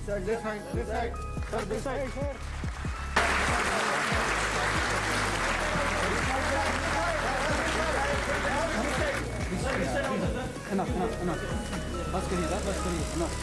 This side. Sir, this side. Enough. बस करिए enough.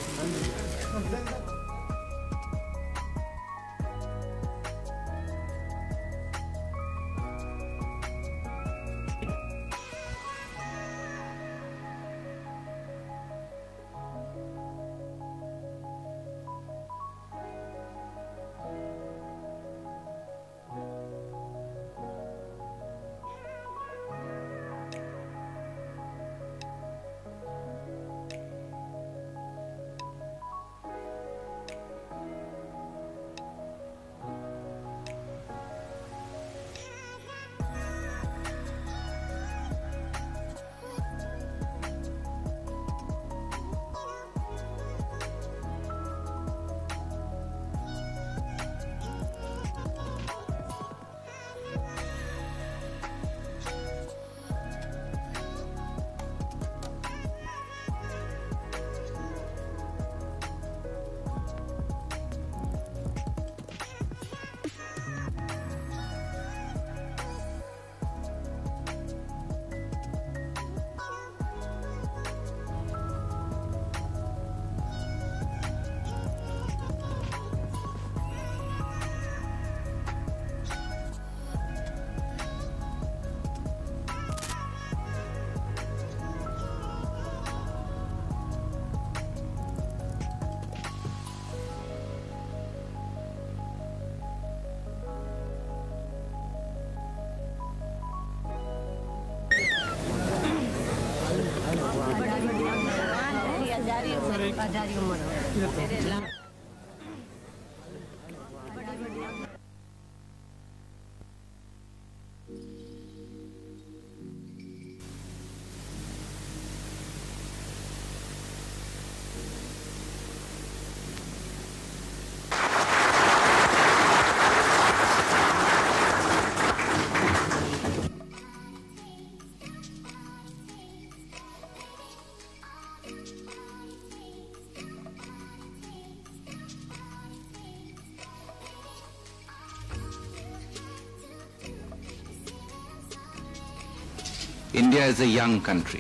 India is a young country,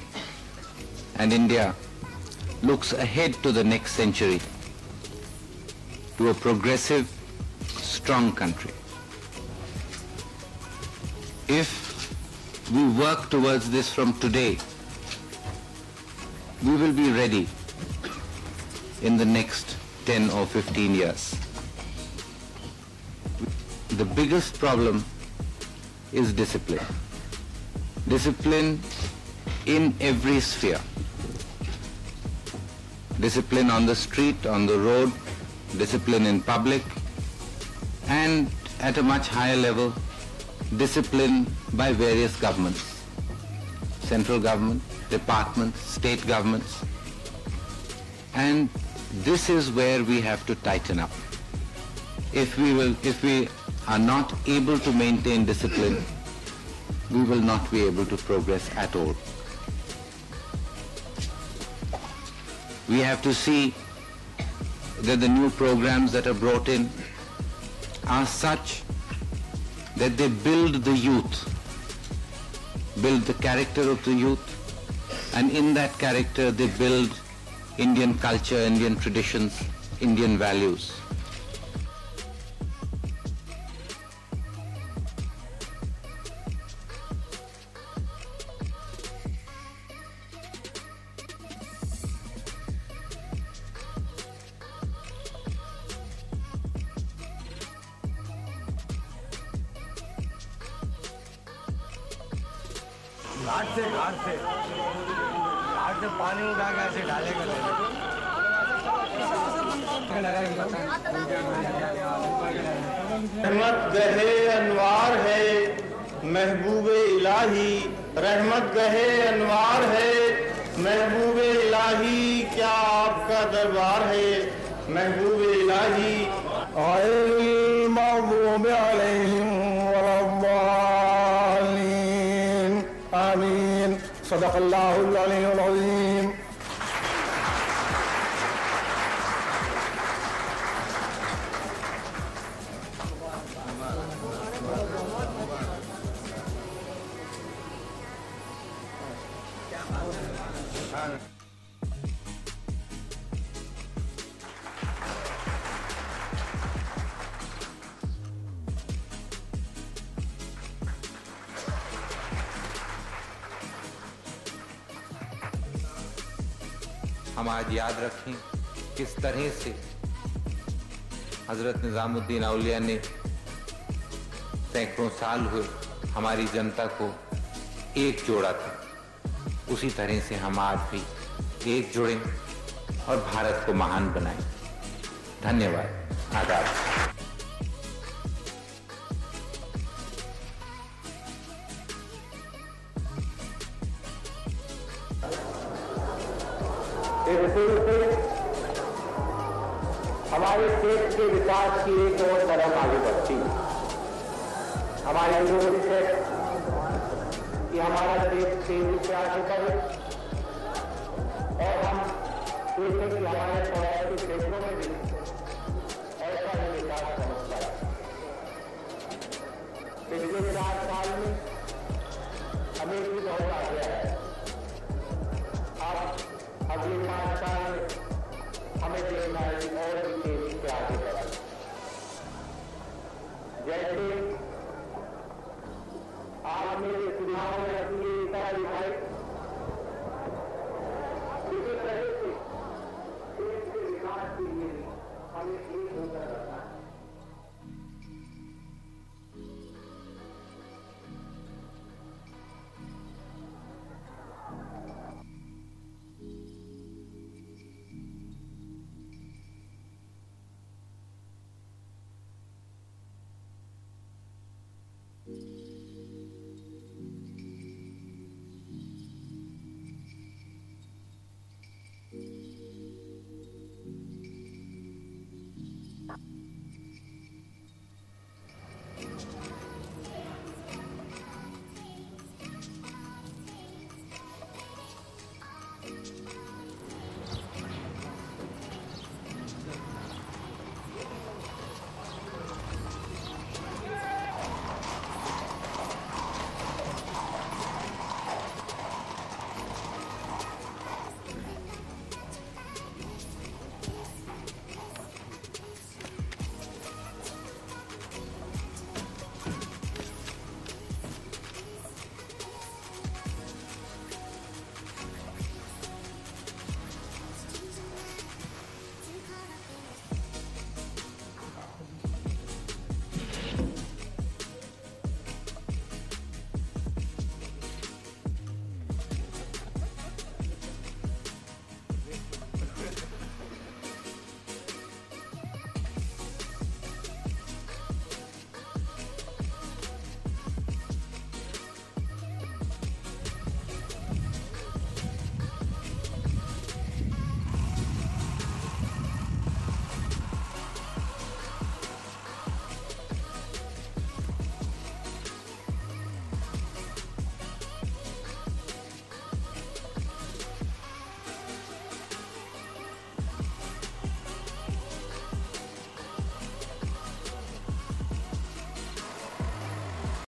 and India looks ahead to the next century, to a progressive, strong country. If we work towards this from today, we will be ready in the next 10 or 15 years. The biggest problem is discipline. Discipline in every sphere. Discipline on the street, on the road, discipline in public, and at a much higher level, discipline by various governments, central government, departments, state governments. And this is where we have to tighten up. If we are not able to maintain discipline, we will not be able to progress at all. We have to see that the new programs that are brought in are such that they build the youth, build the character of the youth, and in that character they build Indian culture, Indian traditions, Indian values. घाट से पानी उठा के ऐसे डालेगा। रहमत गहे अनवार है महबूबे इलाही, रहमत गहे अनवार है महबूबे इलाही, क्या आपका दरबार है महबूबे इलाही। गैरिल मग़ज़ूबि अलैहिम वलद्दालीन, आमीन। सदक़ल्लाहुल अलीयुल अज़ीम। हम आज याद रखें किस तरह से हजरत निजामुद्दीन औलिया ने सैकड़ों साल हुए हमारी जनता को एक जोड़ा था। उसी तरह से हम आज भी एक जुड़ें और भारत को महान बनाएं। धन्यवाद। आदाब। हमारे देश के विकास की एक और कदम आगे बढ़ती है। हमारी कोशिश है कि हमारा देश तेजी से आगे बढ़े और हम देखें कि हमारे पड़ोसी क्षेत्रों में भी ऐसा ही विकास पहुंच पाए। पिछले 4 साल में हमें भी बहुत आगे है। अब अगले 5 साल में हमें देखना है कि और भी तेजी से आगे बढ़े। जैसे आज मेरे चुनाव में अपनी एकता दिखाई, इसी तरह से देश के विकास के लिए हमें एक होकर रखना